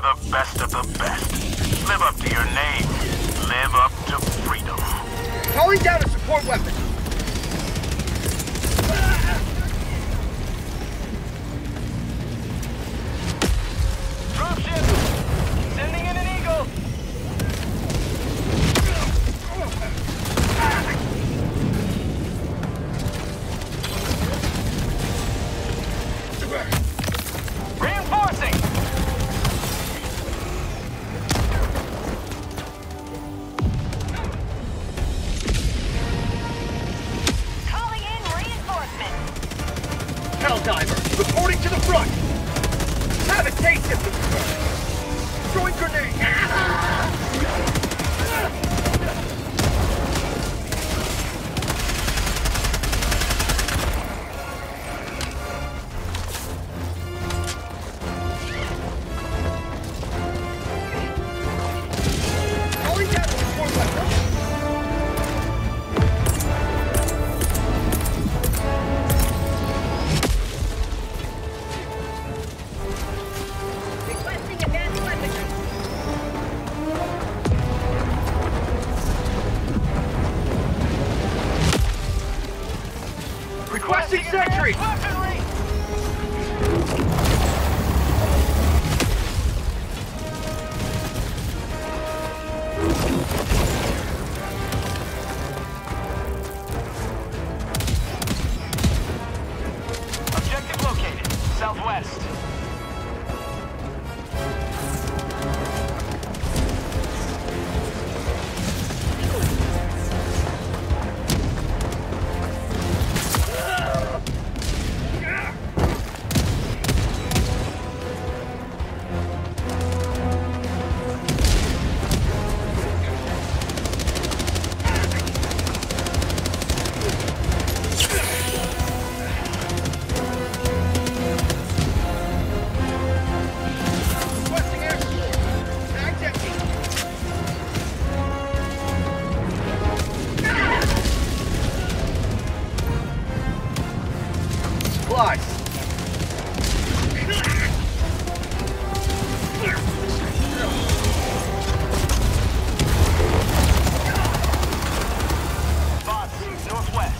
the best of the best. Live up to your name. Live up to freedom. Calling down a support weapon. Dropship! Sending in an Eagle! Reinforcing! Calling in reinforcements. Helldiver, reporting to the front. Have a taste of this. Throwing grenade. Calling down a support weapon. Requesting advanced weaponry. Requesting sentry. Weaponry! Objective located. Southwest. Requesting air support. Bag's empty. Supplies. Bots, northwest.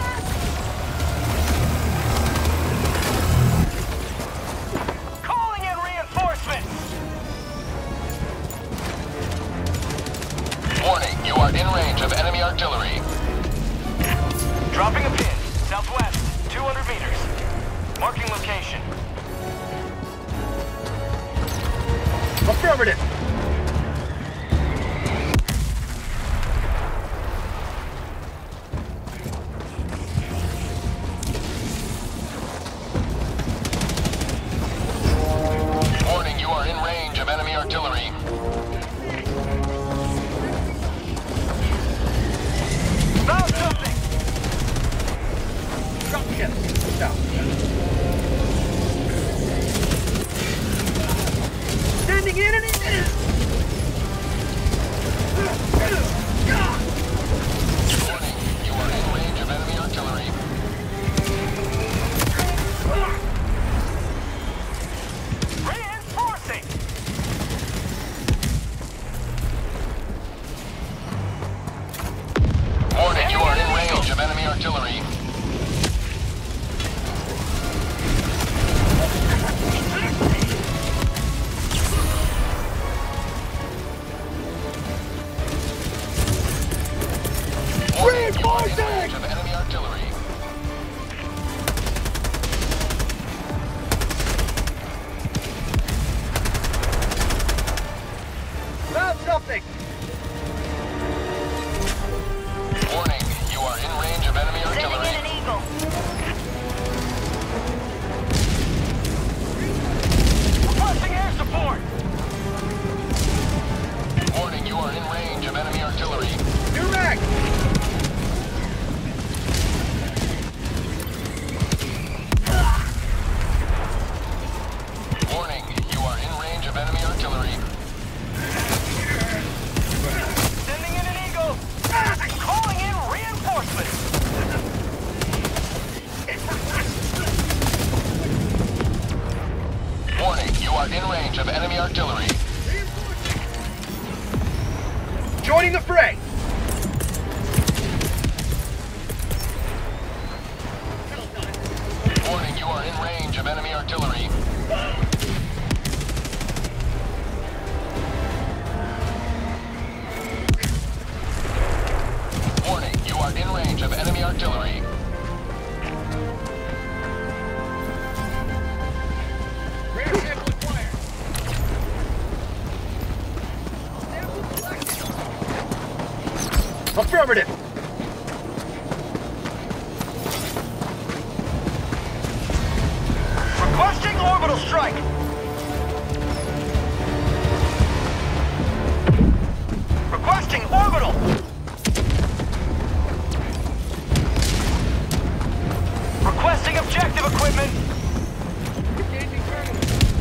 Calling in reinforcements! Warning, you are in range of enemy artillery. Dropping a pin. Southwest, 200 meters. Marking location. Affirmative. Warning, you are in range of enemy artillery. Found something! Dropship. Down. Standing in and Warning, you are in range of enemy artillery. Reinforcing! Warning, you are in range of enemy artillery. are in range of enemy artillery. Joining the fray! Warning, you are in range of enemy artillery. Warning, you are in range of enemy artillery. Radar sample acquired. Sample collected. Affirmative. Requesting orbital strike. Requesting orbital. Requesting objective equipment. Engaging terminal.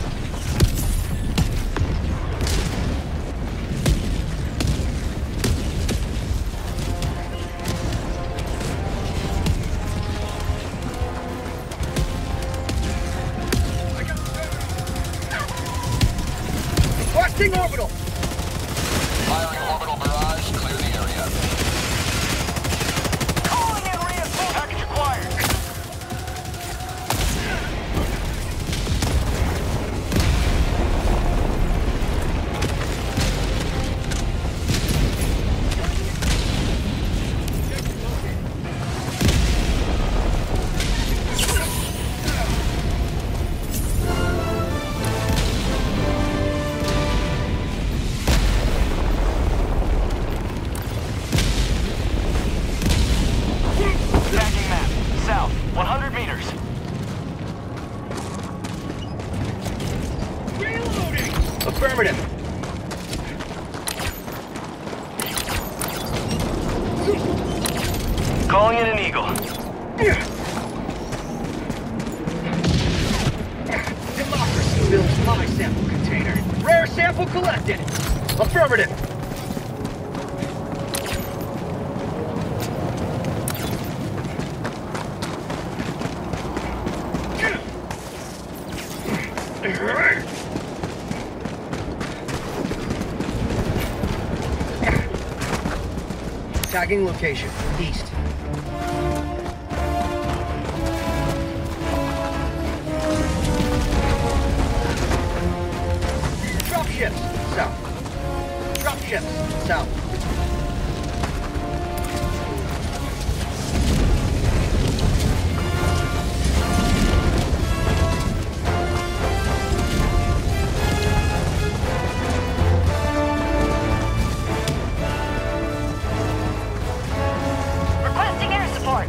Requesting orbital. Firing orbital barrage, clear the area. Calling in reinforcements. Package acquired. Tracking map. South, 100 meters. Reloading. Affirmative. Calling in an Eagle. Democracy builds my sample container. Rare sample collected. Affirmative. Tagging location, east. Drop ships, south. Drop ships, south. Requesting air support.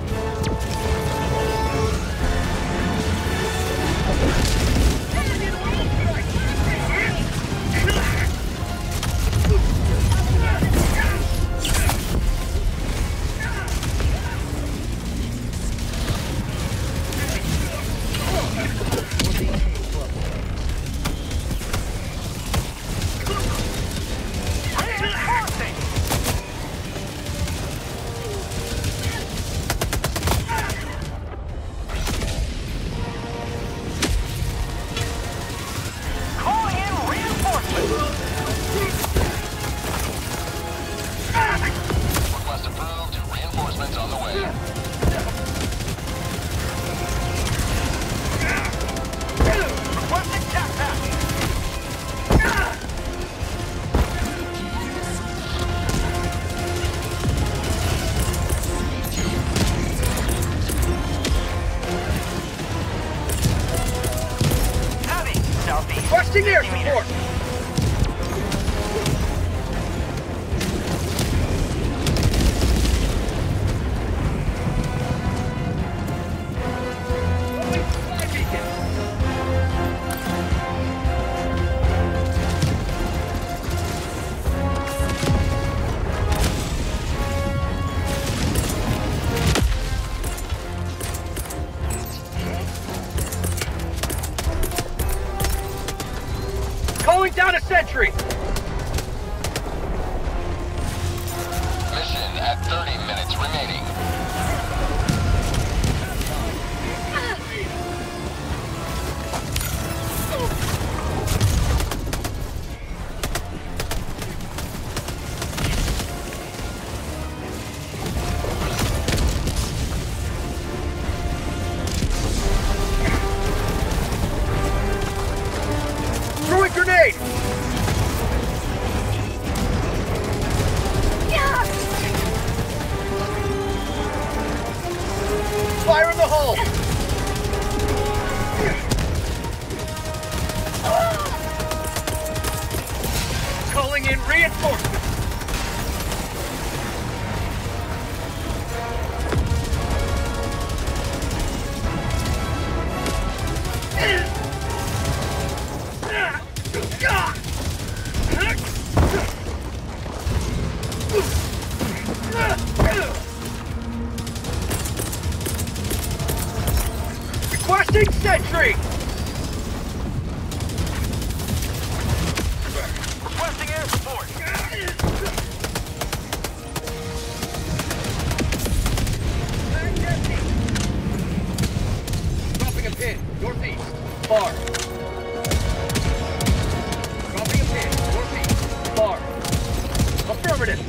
Reinforcing. Calling in reinforcements. Request approved. Reinforcements on the way. Requesting tac pack. Heavy, southeast. Requesting air 50 meters. support. Flag beacon. Calling down a sentry. Mission at 30 minutes remaining. grenade! Fire in the hole! Calling in reinforcements! Requesting sentry! Requesting air support. Dropping a pin, northeast. Far. Dropping a pin, northeast. Far. Affirmative.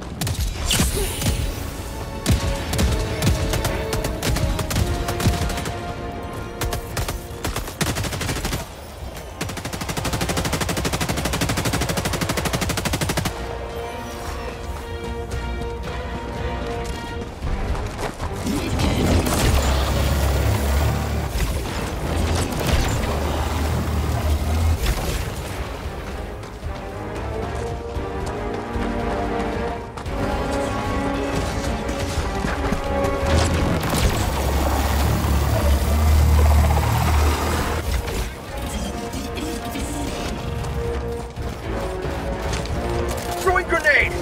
Throwing grenade!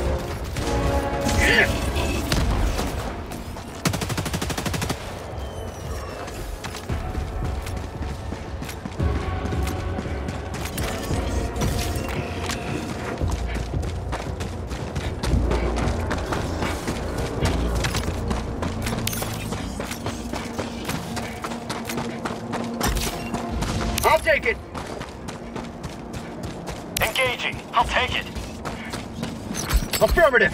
I'll take it! Engaging. I'll take it. Affirmative!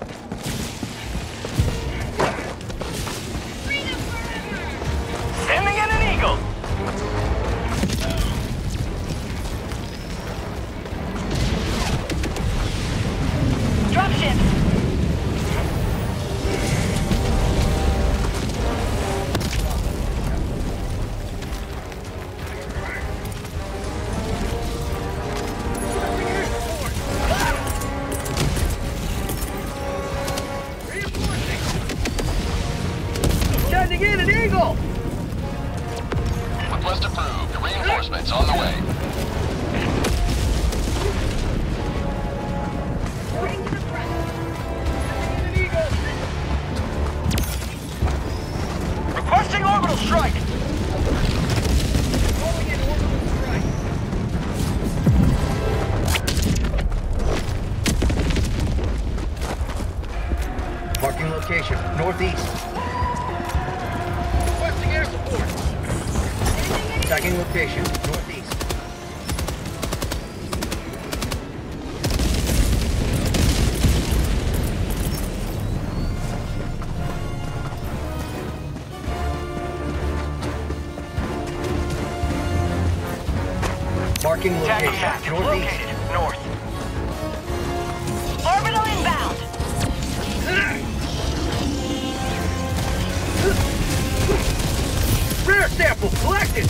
Sending in an eagle. Dropship. Sending in an eagle! Request approved. Reinforcements on the way. Moving to the front. An eagle! Requesting orbital strike. Calling in orbital strike. Marking location, northeast. Requesting air support. Tagging location, northeast. Marking Tagging location, map northeast. located north. Orbital inbound. Rare sample collected!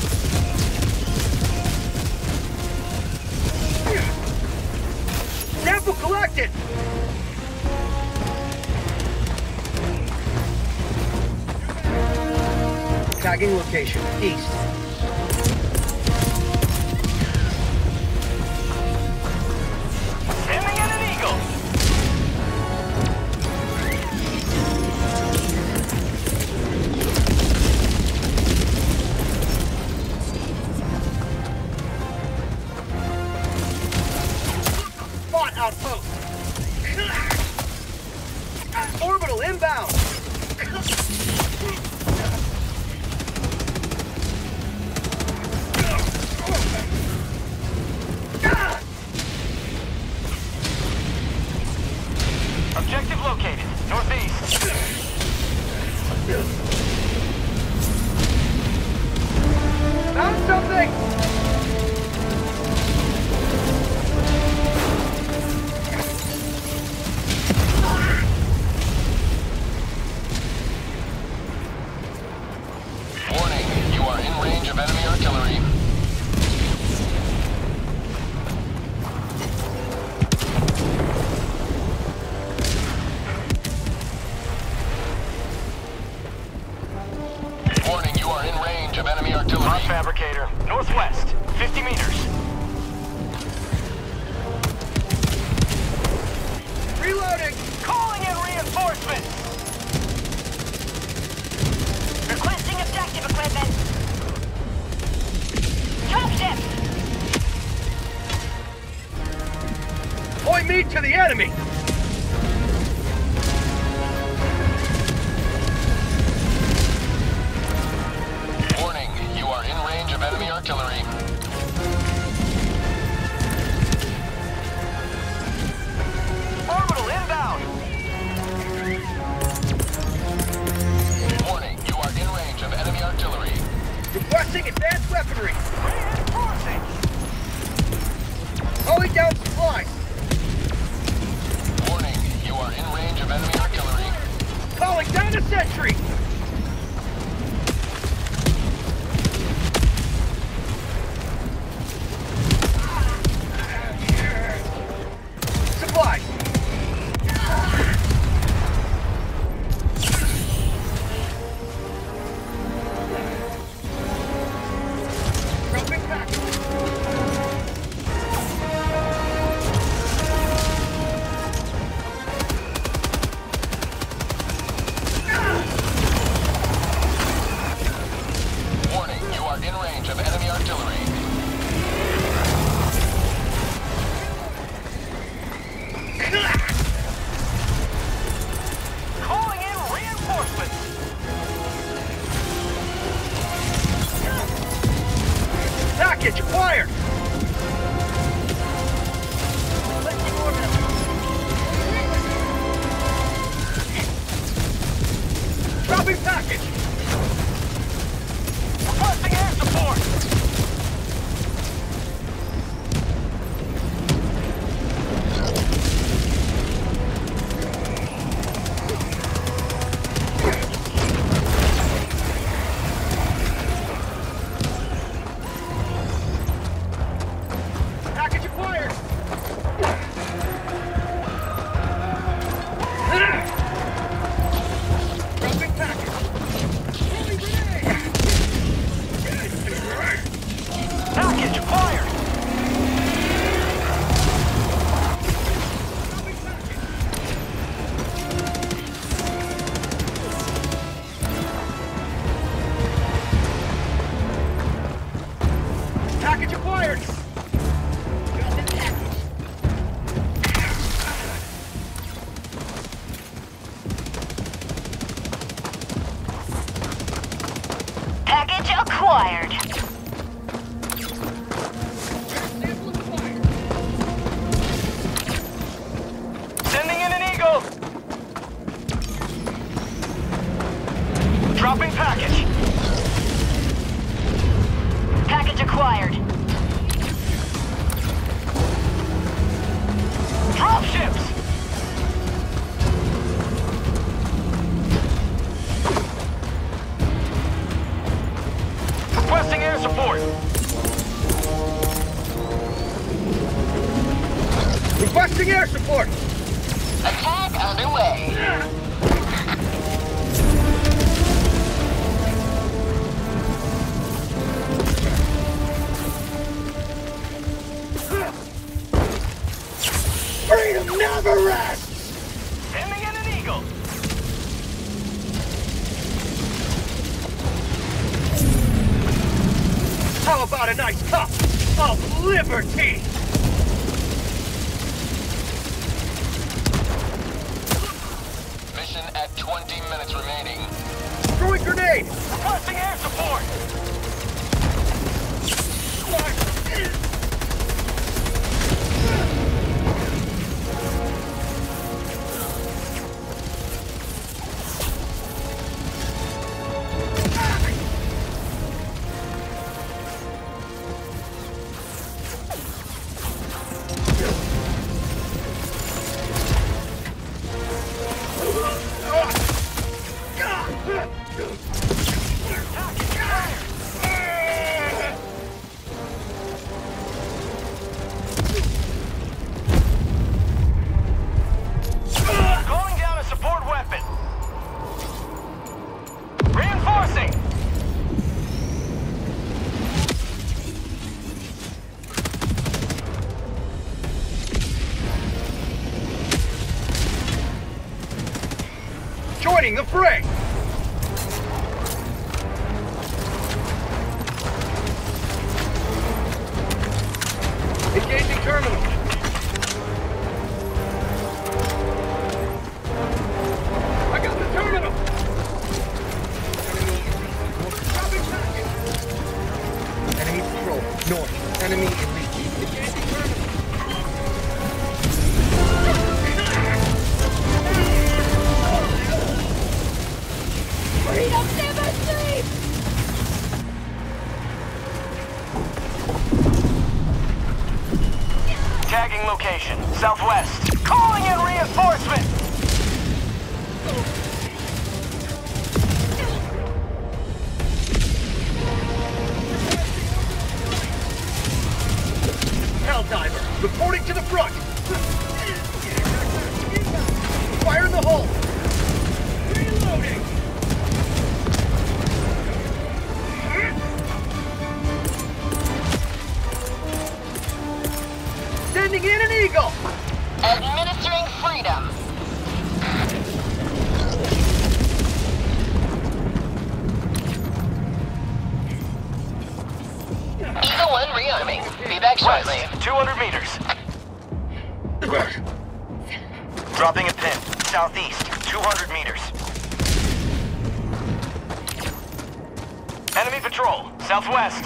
Sample collected! Tagging location, east. Sending in an eagle. Spot outpost! Orbital inbound! Objective located northeast. Found something! Supply meat to the enemy! Warning, you are in range of enemy artillery. Orbital inbound. Warning, you are in range of enemy artillery. Requesting advanced weaponry! Reinforcing. Calling down supplies! Warning, you are in range of enemy artillery. Calling down a sentry! Supplies! Dropping back! Warning, you are in range of enemy artillery. Calling in reinforcements. Package acquired! Dropping package! Requesting air support. Package acquired! Dropping package! Throwing grenade! Package acquired. Dropping package! Package acquired! Dropping package! Package acquired. Sending in an Eagle. Dropping package. Package acquired. Drop ships. Requesting air support. Requesting air support! Attack underway. Freedom never rests! Sending in an Eagle. How about a nice cup of liberty? Mission at 20 minutes remaining. Throwing grenade! Requesting air support. Calling down a support weapon. Reinforcing. Joining the fray! Engaging terminal. Freedom never sleeps! Tagging location. Southwest. Calling in reinforcement! Helldiver, reporting to the front! Fire in the hole! Reloading! Sending in an eagle! Administering freedom. Eagle 1 rearming. Be back shortly. West, 200 meters. Dropping a pin. Southeast, 200 meters. Enemy patrol. Southwest.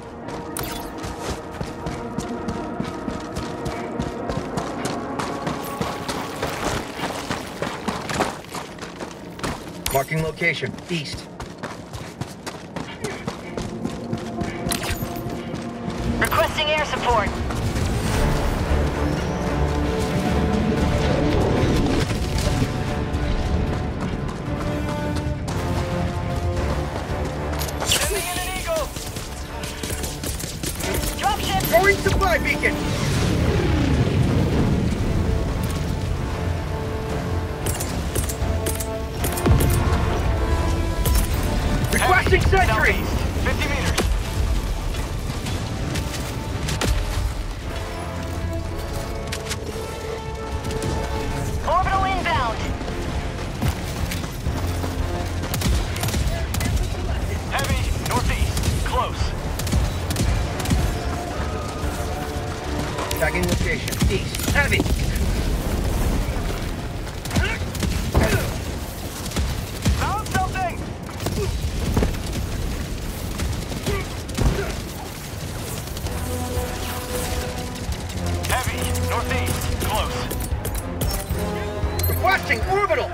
Marking location, east. Requesting air support. Sending in an eagle. Dropship. Throwing supply beacon! Requesting sentry! Southeast, 50 meters. Orbital inbound. Heavy, northeast, close. Tagging location, east. Heavy! Found something! Heavy, northeast, close. Requesting orbital!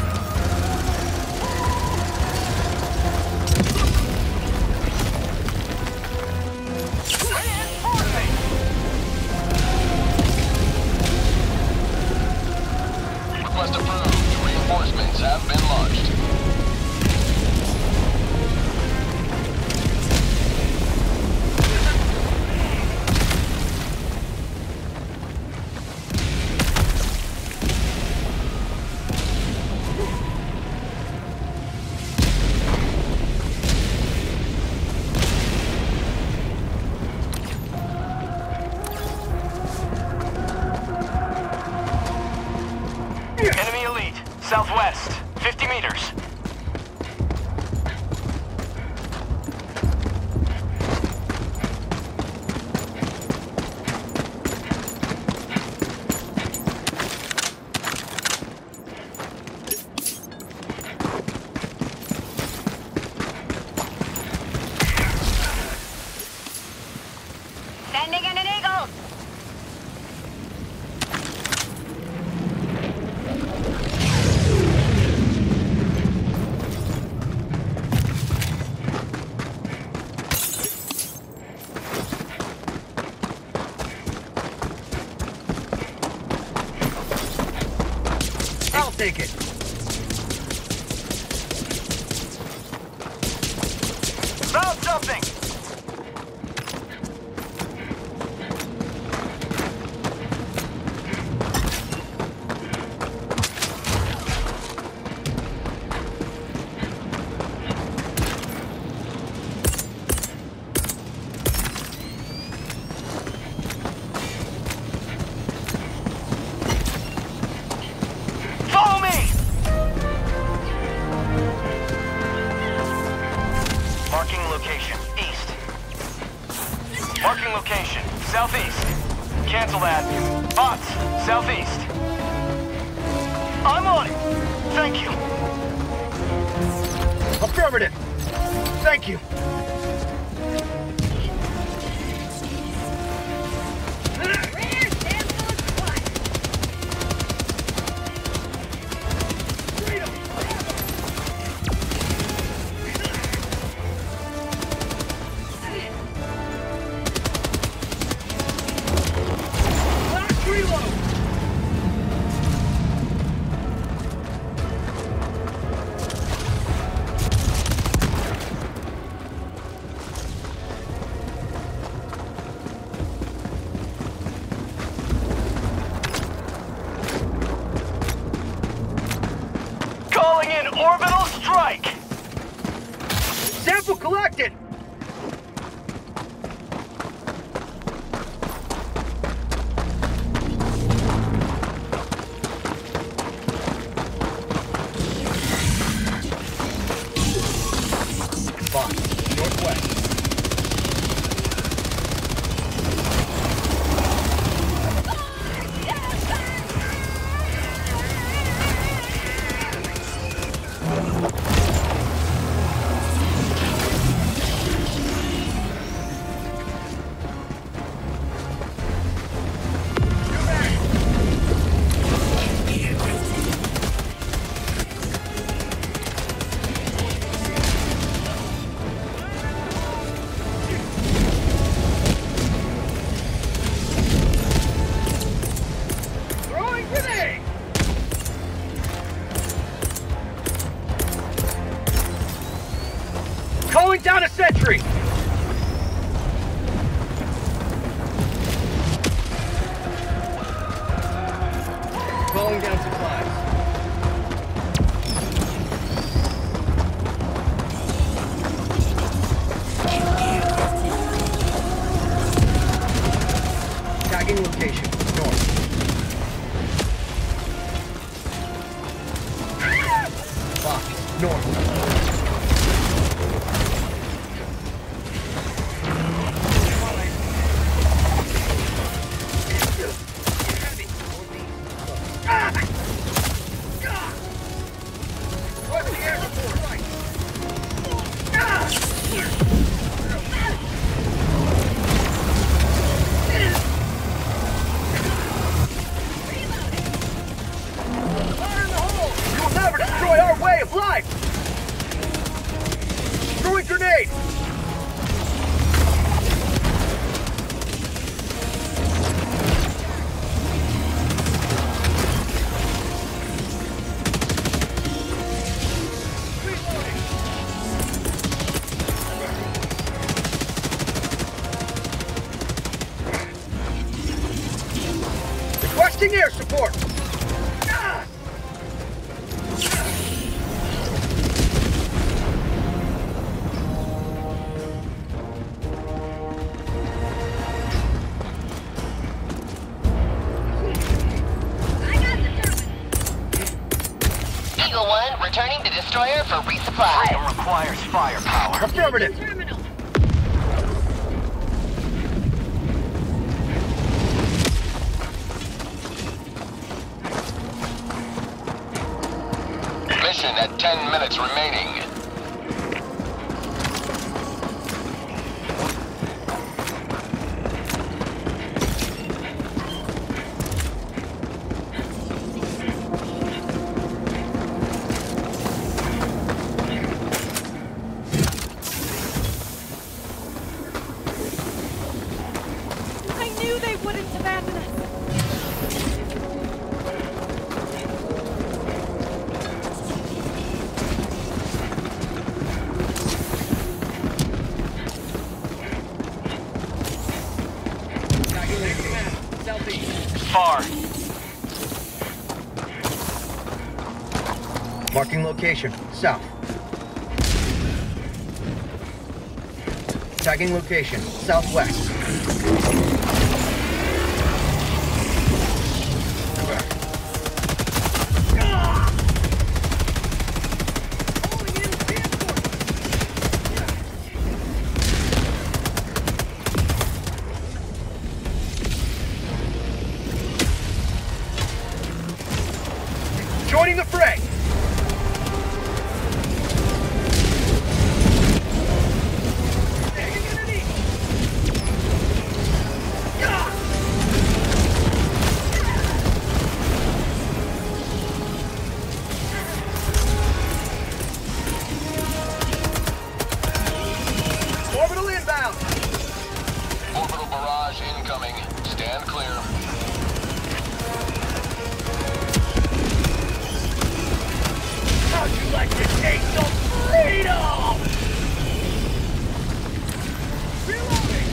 Reinforcing! Request approved. Reinforcements have been launched. Enemy elite, southwest, 50 meters. Sending in an eagle. I'll take it. Found something! Follow me! Marking location, east. Marking location, southeast. Cancel that. Bots, southeast. I'm on it. Thank you. Affirmative. Thank you. strike. Sample collected! Box, northwest. Throwing grenade! Calling down a sentry! Calling down supplies. Tagging location, north. Box, north. You will never destroy our way of life! Throwing grenade! Requesting air support! Eagle 1 returning to destroyer for resupply. Freedom requires firepower. Affirmative! Terminal. Mission at 10 minutes remaining. I knew they wouldn't abandon us. Southeast. Far. Marking location, south. Tagging location, southwest. Joining the fray! Orbital inbound! Orbital barrage incoming. Stand clear. How'd you like to taste some freedom? Reloading!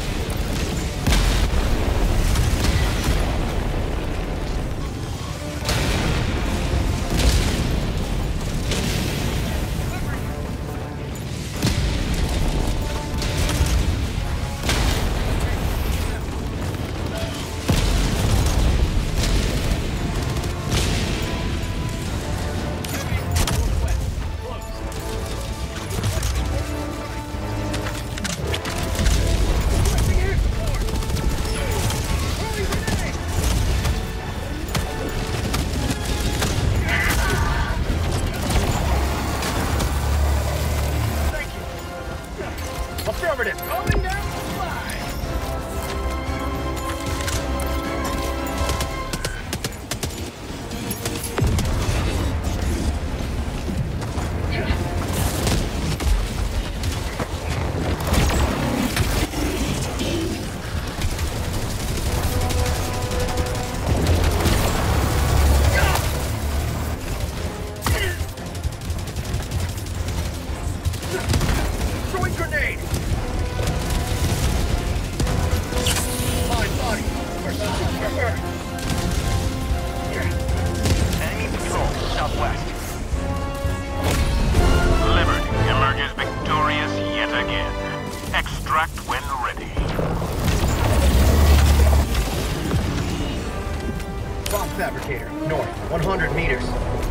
fabricator, north, 100 meters.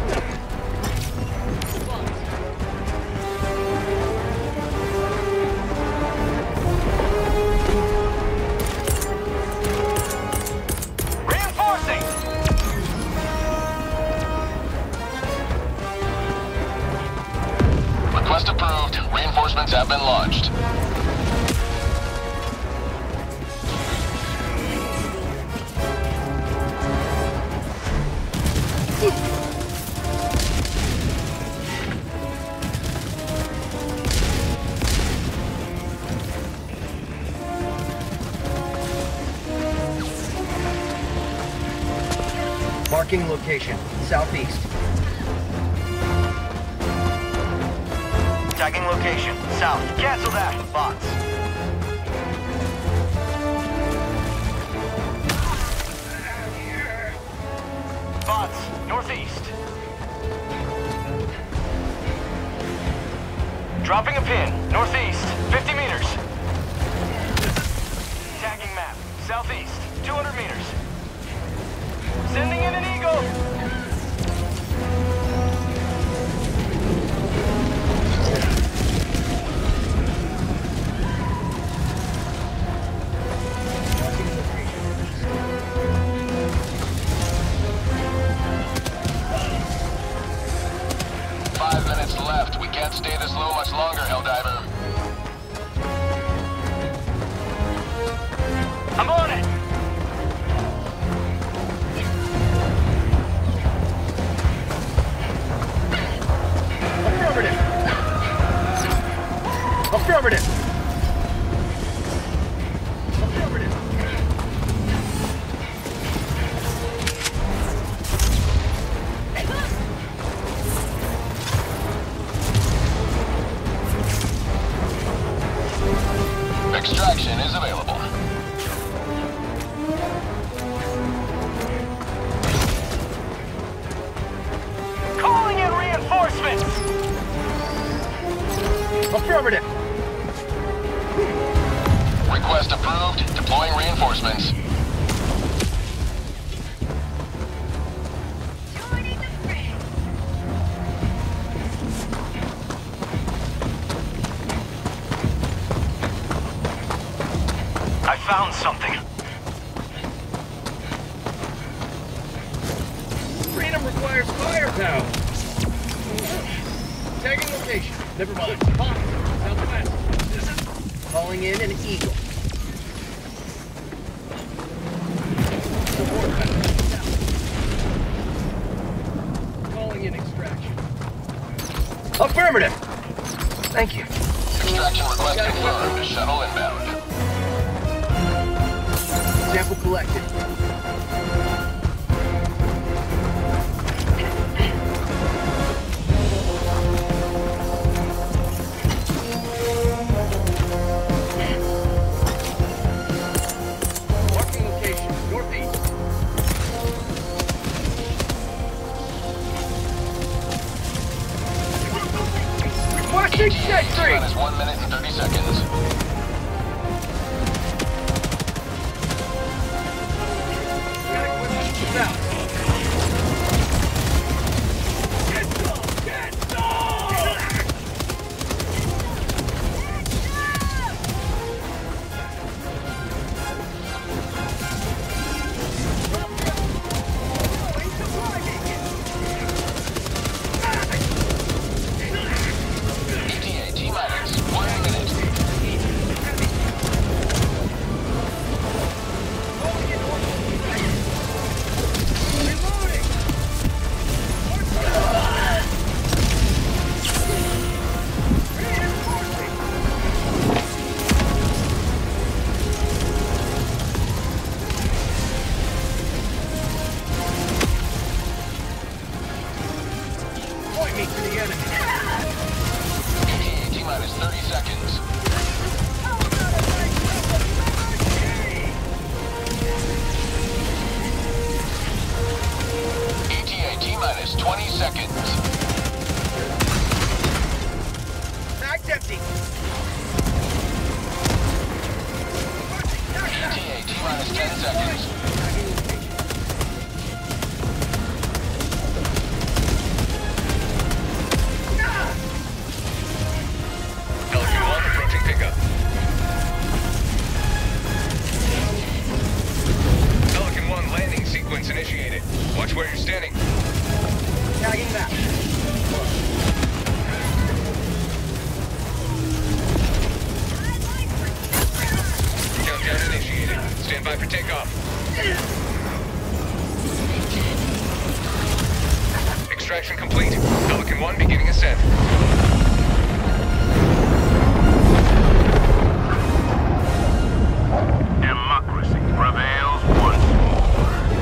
Reinforcing! Request approved. Reinforcements have been launched. Marking location, southeast. Tagging location, south. Cancel that, bots. Bots, northeast. Dropping a pin, northeast, 50 meters. Tagging map, southeast, 200 meters. Sending in an eagle. Marking location, east. Five minutes left. We can't stay this low much longer, Helldiver. I'm on it. Affirmative! Affirmative! Affirmative! Extraction is available. Calling in reinforcements. Affirmative! Request approved. Deploying reinforcements. Joining the fray. I found something. Freedom requires firepower! Tagging location. Never mind. Pop. Southwest. Calling in an eagle. Support pattern. South. Calling in extraction. Affirmative! Thank you. Extraction request confirmed. Shuttle inbound. Sample collected. Marking location, northeast. Requesting sentry! T-minus 1 minute and 30 seconds. South. ETA T-minus 1 minute. where you're standing. Tagging that. Countdown initiated. Stand by for takeoff. Extraction complete. Pelican 1 beginning ascent. Democracy prevails once more.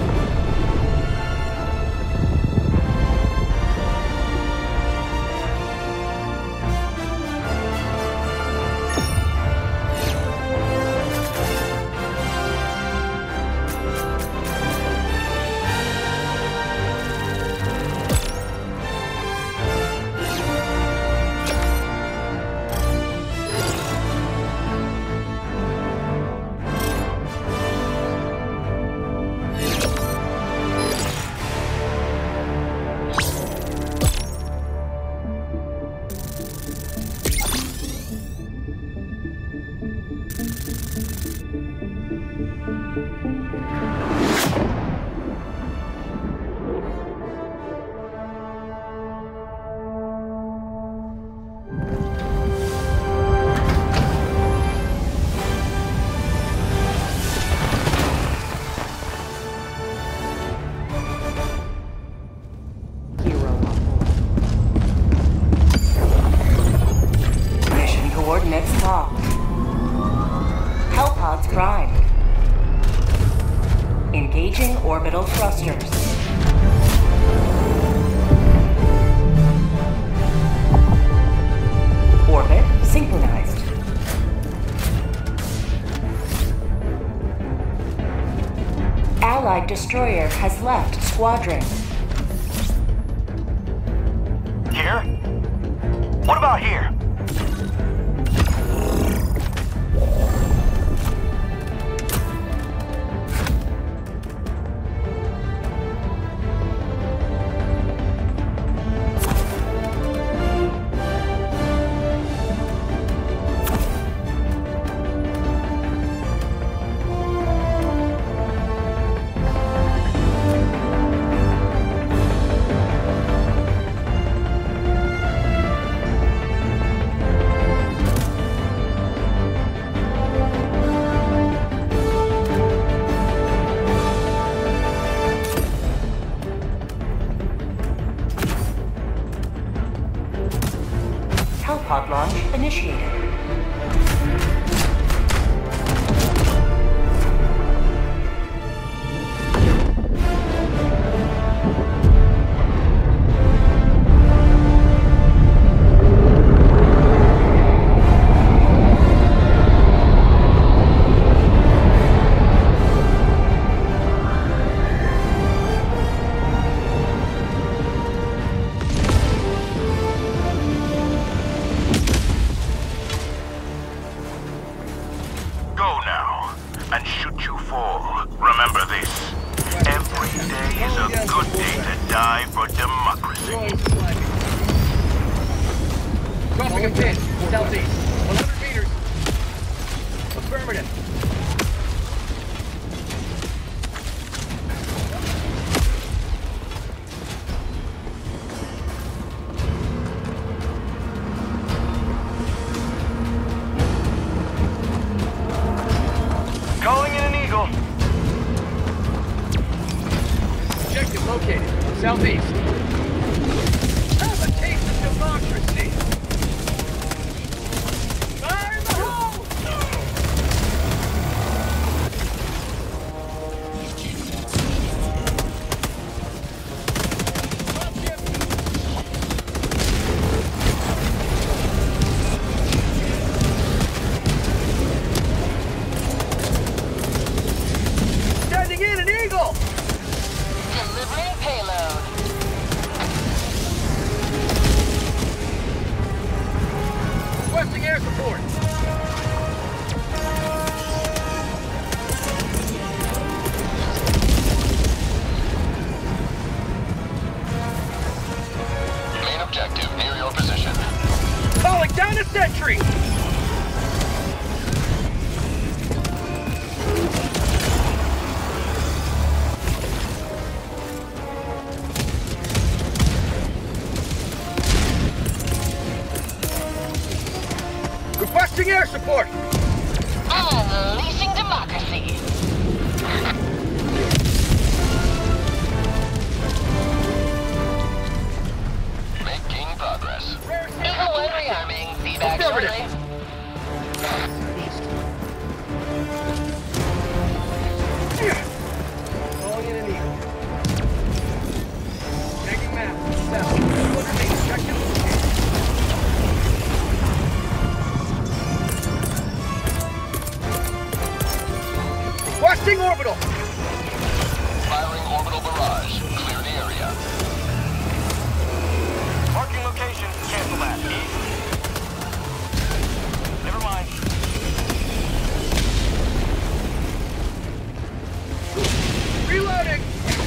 Mission coordinates locked. Hellpods primed. Engaging orbital thrusters. Orbit synchronized. Allied destroyer has left squadron. Here? What about here? Hellpod launch initiated. Go now, and shoot you fall. Remember this. Every day is a good day to die for democracy. Dropping a pin. Southeast. 100 meters. Affirmative. Calling in an Eagle. Objective located. Southeast. Have a taste of democracy. Fire in the hole! Standing in an Eagle! Delivering payload. Requesting air support. Main objective near your position. Calling down a sentry! air support! Unleashing democracy. Making progress. Eagle 1 rearming. Feedback Affirmative. shortly. Calling in an eagle. Tagging map. South. 200 meters. Check your location. Requesting orbital. Firing orbital barrage. Clear the area. Marking location. Cancel that. East. Never mind. Reloading.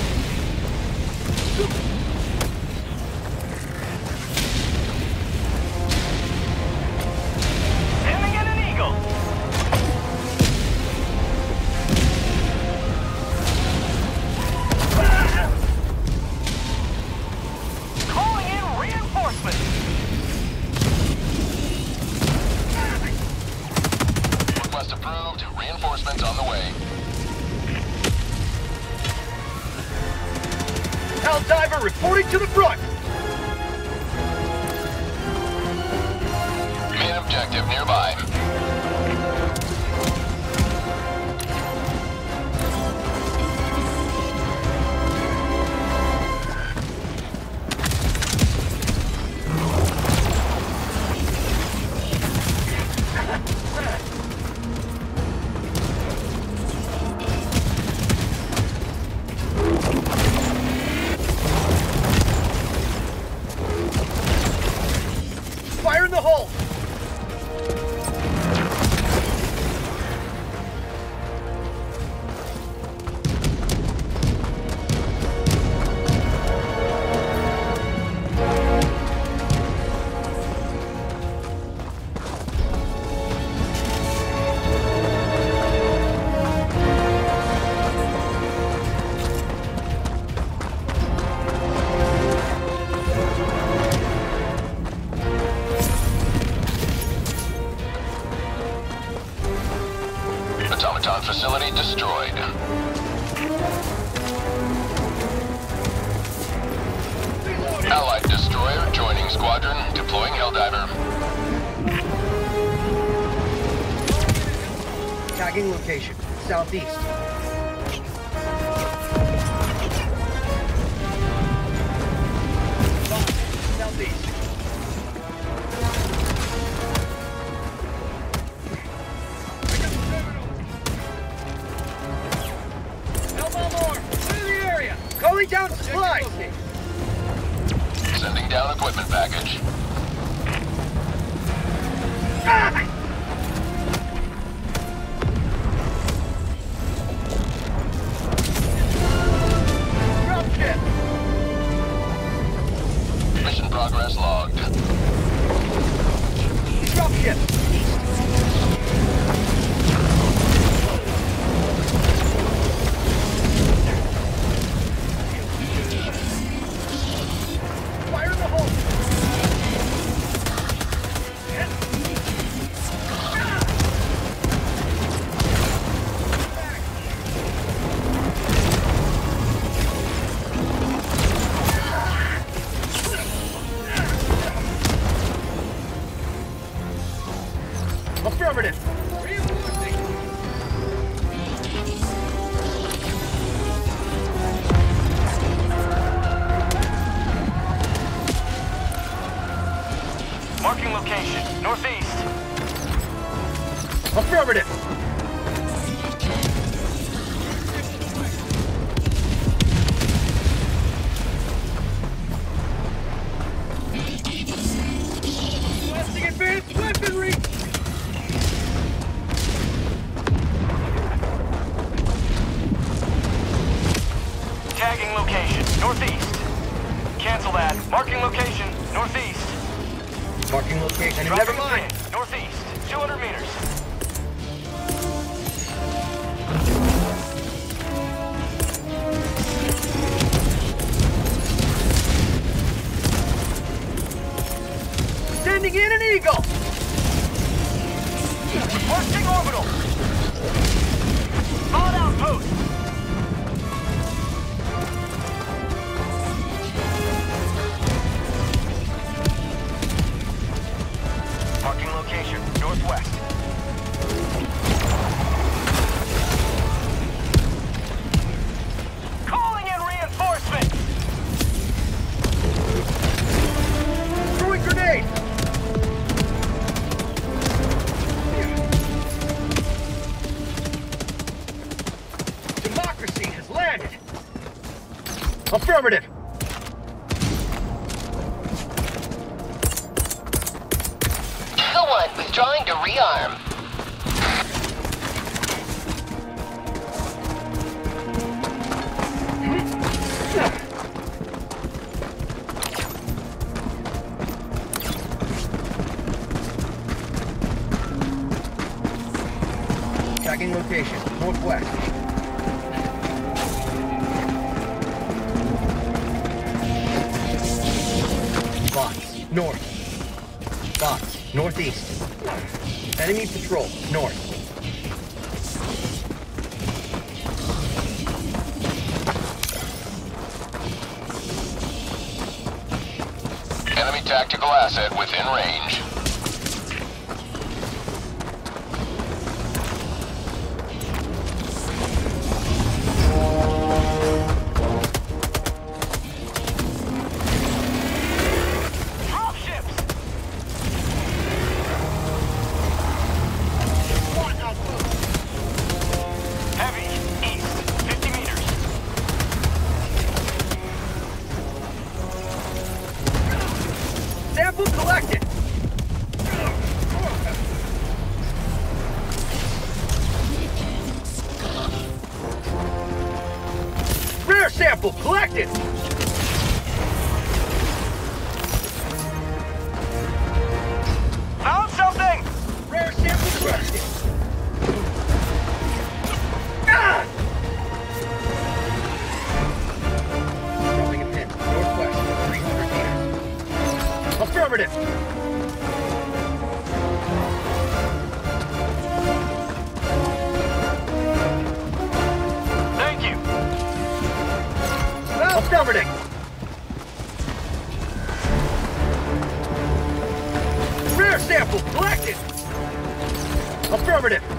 Sending in an eagle. Calling in reinforcements. Request approved. Reinforcements on the way. Hell diver reporting to the front. Main objective nearby. Fire in the hole. Automaton facility destroyed. Allied destroyer joining squadron. Deploying Helldiver. Tagging location. Southeast. Southeast. Elbow more. Clear the area. Calling down supplies. Sending down equipment package. Dropship. Mission progress logged. Dropship. Fire in the hole. Affirmative. Reinforcing. Marking location. Northeast. Affirmative. Requesting advanced weaponry. Tagging location. Northeast. Cancel that. Marking location. Northeast. Marking location. Dropping Never mind. in. Northeast. 200 meters. Sending in an eagle. Affirmative! Eagle 1 withdrawing to rearm. Tagging location, northwest. Bots, north. Bots, northeast. Enemy patrol, north. Enemy tactical asset within range. Sample collected! Rare sample collected! Found something! Rare sample collected! Ah! Dropping a pin, northwest, 300 meters. Affirmative! Thank you. Affirmative! Rare sample collected! Affirmative!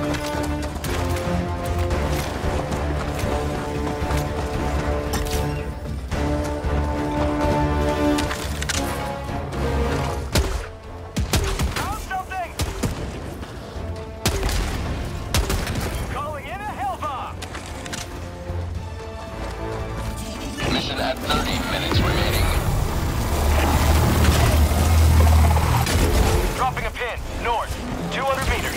Found something! Calling in a hell bomb! Mission at 30 minutes remaining. Dropping a pin, north, 200 meters.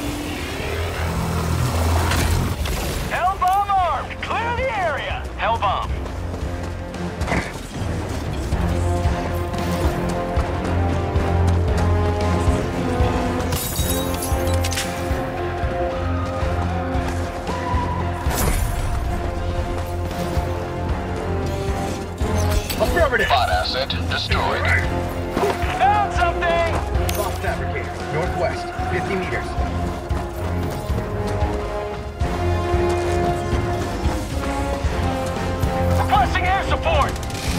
Hell bomb armed! Clear the area! Hell bomb. Affirmative! Bot asset destroyed. Found something! Box fabricator, northwest, 50 meters. Requesting air support!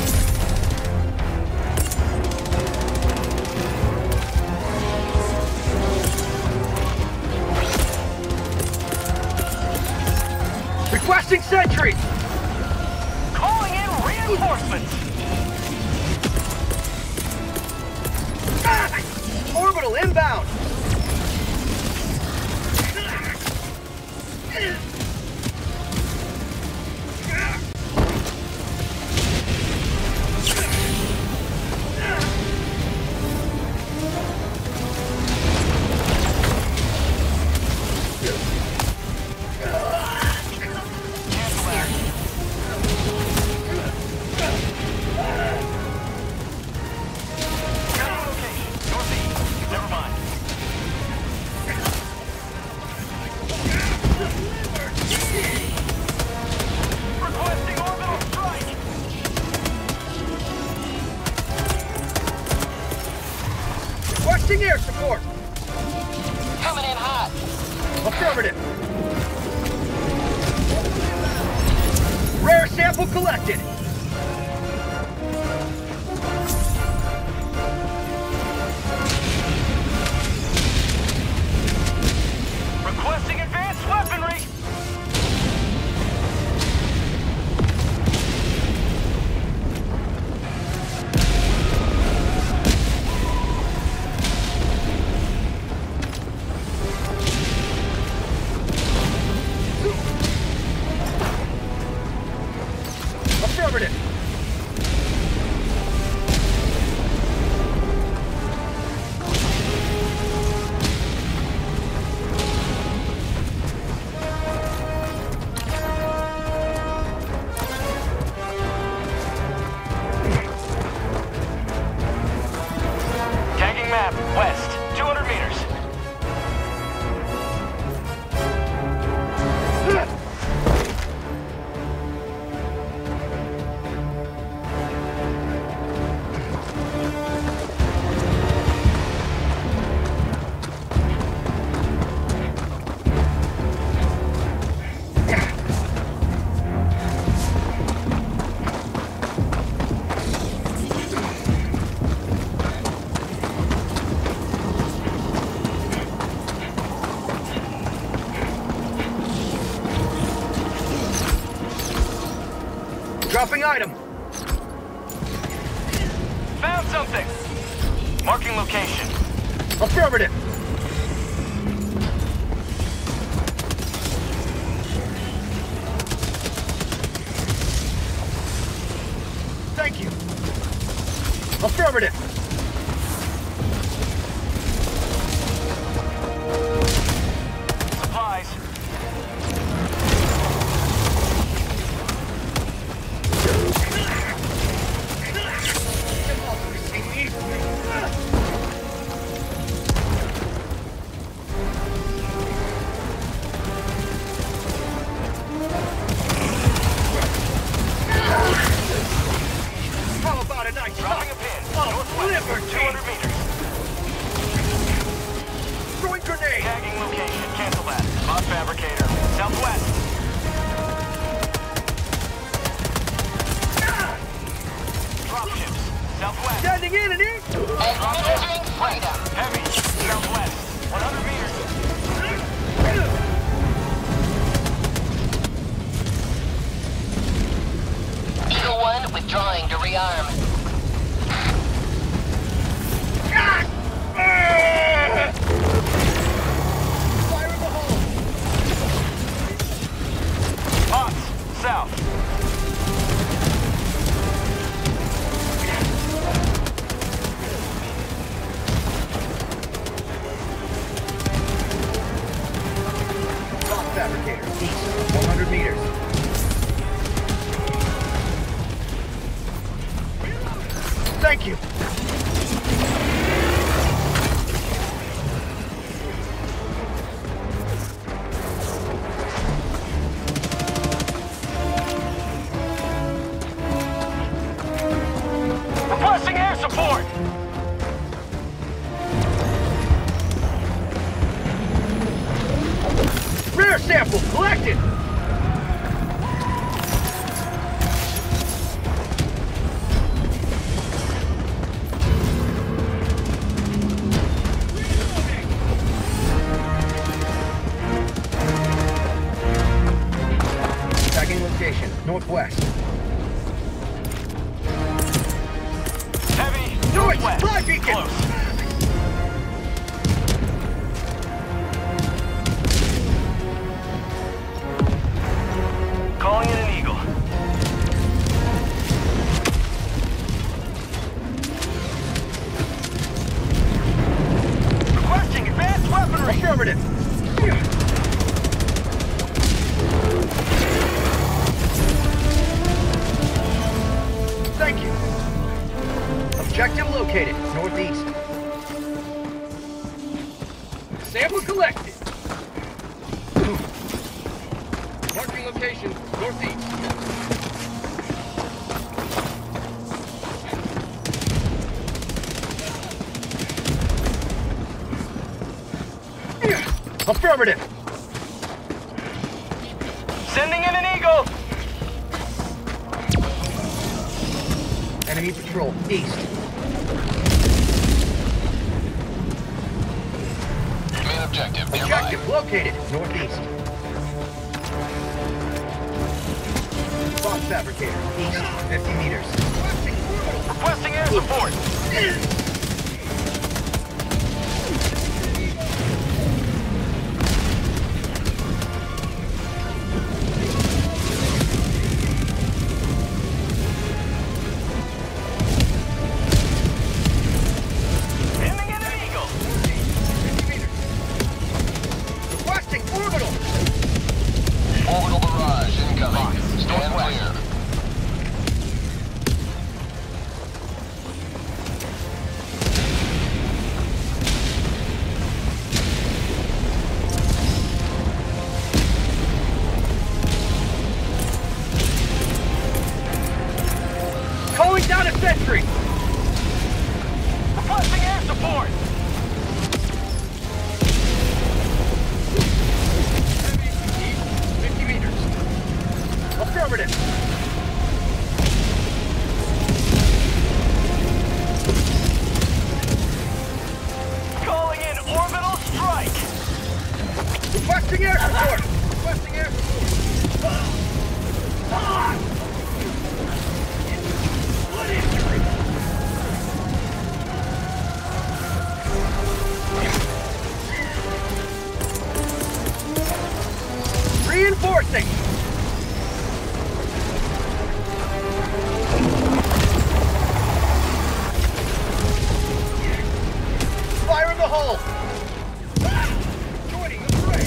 Requesting sentry! Calling in reinforcements! Ah! Orbital inbound! Northeast. Never mind. Requesting orbital strike! Requesting air support! Coming in hot. Affirmative! Rare sample collected! Requesting advanced weaponry! Affirmative! Affirmative. Tagging map, west, 200 meters. Dropping item. Found something. Marking location. Affirmative. Thank you. Affirmative. Supplies. How about a nice Dropping a shot? pin. Oh, Northwest, liberty. 200 meters. Throwing grenade. Tagging location. Cancel that. Mod fabricator. Southwest. Dropships. Southwest. Standing in and in. Administering freedom. Heavy. Southwest. 100 meters. Eagle 1 withdrawing to rearm. Fire in the hole. Pots. South. Rock fabricator. East. 100 meters. Thank you. Requesting air support. Rare sample collected. Tagging location, northwest. Heavy. Do it! Northwest. Fly beacon! Close. Calling in an Eagle. Requesting advanced weaponry. Affirmative. Thank you. Objective located, northeast. Sample collected. Marking location, northeast. Affirmative. Sending in an Eagle. Enemy patrol, east. Main objective nearby. Objective located, northeast. Box fabricator, east, 50 meters. Requesting air support. Down a sentry! Requesting air support! Heavy 50 meters. Affirmative. Calling in orbital strike! Requesting air support! Requesting air support! What injury? Reinforcing! Fire in the hole! Joining the fray!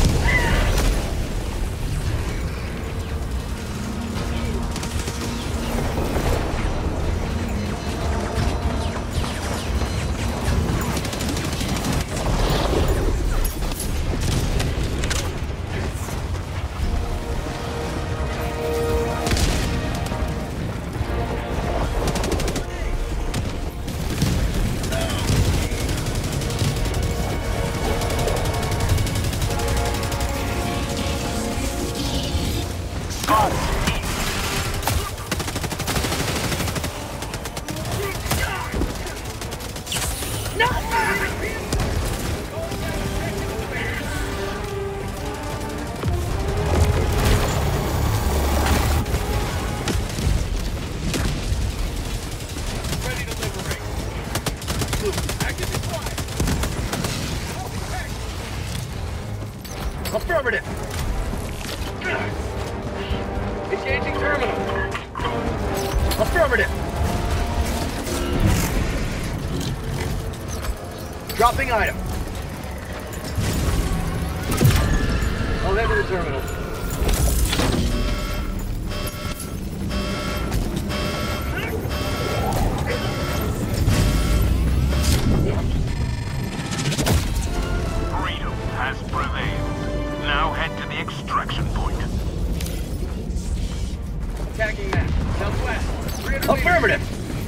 Ready to liberate. Activate fire. Affirmative. Engaging terminal. Affirmative. Dropping item. I'll head to the terminal. Freedom has prevailed. Now head to the extraction point. Attacking that. Southwest. 300 meters. Affirmative.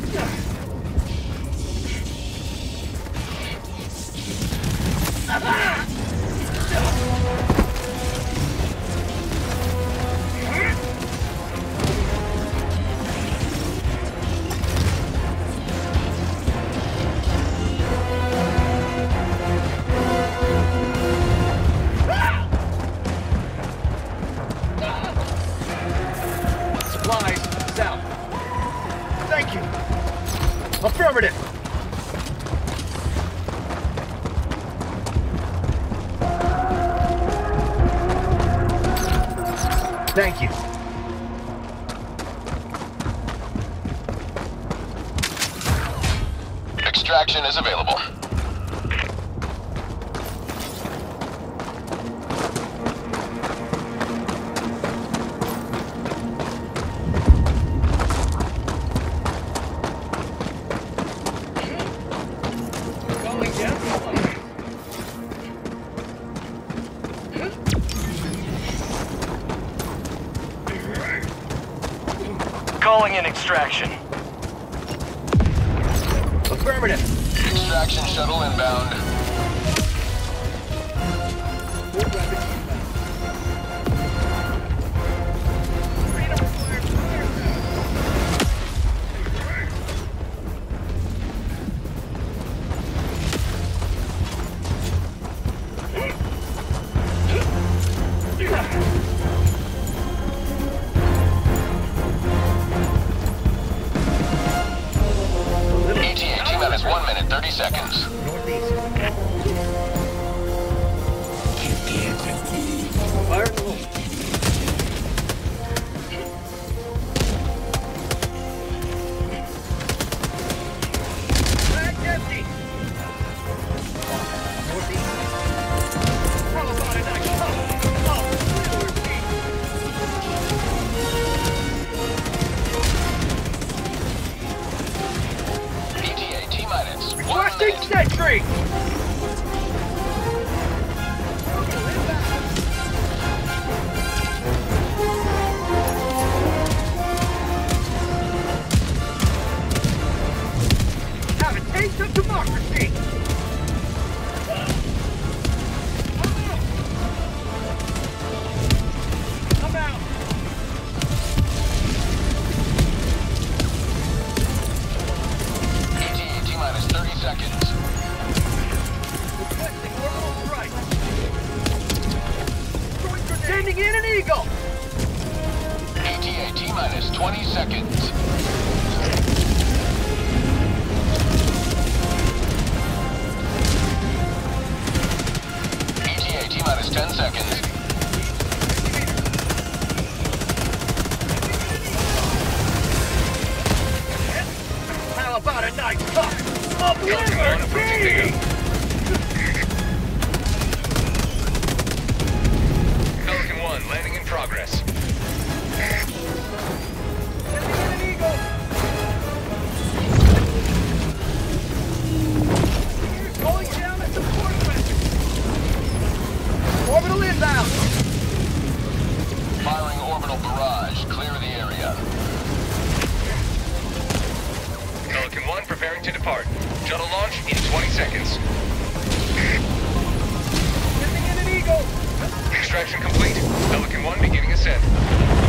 Supplies south. Thank you. Affirmative. Thank you. Extraction is available. Calling down. Calling in extraction. Affirmative. Extraction shuttle inbound. ETA T-minus 1 minute, 30 seconds. Northeast. Fire in the hole. Back empty. Northeast. Probably not ETA T-minus 1 Requesting minute. sentry! T-minus 20 seconds. ETA T-minus 10 seconds. How about a nice puck? Oblivion! Pelican 1, landing in progress. Sending in an Eagle! Going down at support weapon! Orbital inbound! Firing orbital barrage. Clear the area. Pelican 1 preparing to depart. Shuttle launch in 20 seconds. Sending in an Eagle! Extraction complete. Pelican 1 beginning ascent.